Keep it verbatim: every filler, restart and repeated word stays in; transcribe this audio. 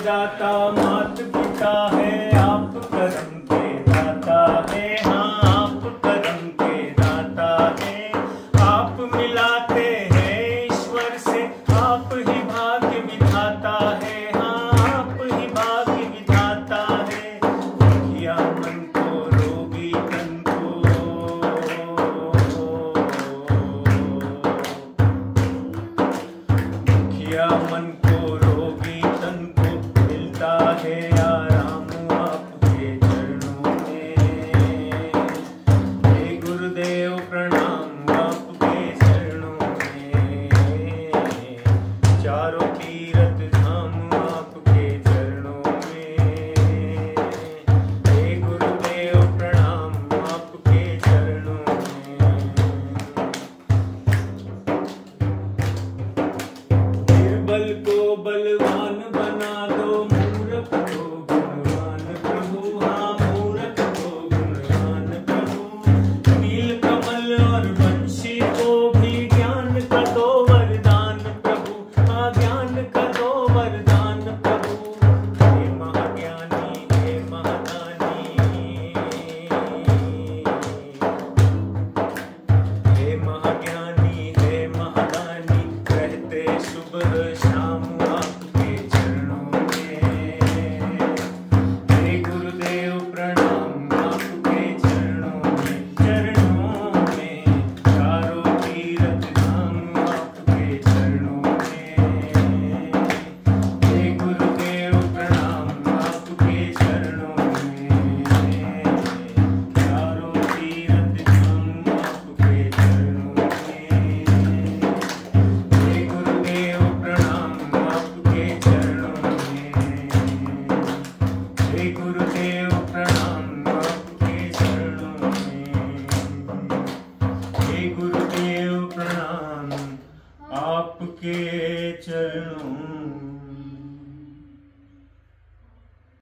दाता मात पिता है, आप करम के दाता है, हाँ आप करम के दाता है। आप मिलाते हैं ईश्वर से, आप ही भाग्य विधाता है, हाँ आप ही भाग्य विधाता है। दुखिया मन को रोगी तन को, दुखिया मन को रोगी तन को मिलता है आराम आपके चरणों में। हे गुरुदेव प्रणाम आपके चरणों में, चारों तीर्थ धाम आपके चरणों में। हे गुरुदेव प्रणाम आपके चरणों में। निर्बल को बलवान बना दो, मूर्ख को गुणवान प्रभु, हाँ मूर्ख को गुणवान प्रभु। नील कमल और बंशी को भी ज्ञान का दो वरदान प्रभु, हाँ ज्ञान का दो वरदान प्रभु। हे महाज्ञानी हे महादानी, हे महाज्ञानी हे महादानी, रहते सुबह